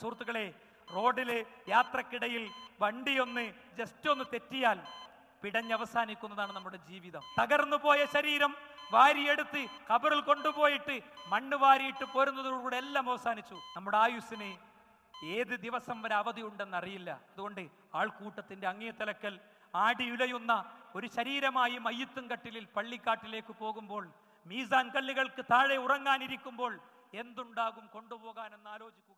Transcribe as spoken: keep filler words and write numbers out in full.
സുഹൃത്തുക്കളെ, റോഡില് യാത്രക്കിടയിൽ വണ്ടിയൊന്ന് ജസ്റ്റ് ഒന്ന് തെറ്റിയാൽ പിടഞ്ഞവസാനിക്കുന്നതാണ് നമ്മുടെ ജീവിതം. തകർന്നു പോയ ശരീരം വാരിയെടുത്ത് ഖബറിൽ കൊണ്ടുപോയിട്ട് മണ്ണ് വാരിയിട്ട് പോരുന്നതോടുകൂടെ എല്ലാം അവസാനിച്ചു. നമ്മുടെ ആയുസ്സിന് ഏത് ദിവസം വരെ അവധി ഉണ്ടെന്നറിയില്ല. അതുകൊണ്ട് ആൾക്കൂട്ടത്തിന്റെ അങ്ങേതലക്കൽ ആടിയുലയുന്ന ഒരു ശരീരമായി മയ്യത്തും കട്ടിലിൽ പള്ളിക്കാട്ടിലേക്ക് പോകുമ്പോൾ, മീസാൻ കല്ലുകൾക്ക് താഴെ ഉറങ്ങാനിരിക്കുമ്പോൾ എന്തുണ്ടാകും കൊണ്ടുപോകാനെന്ന് ആലോചിക്കുക.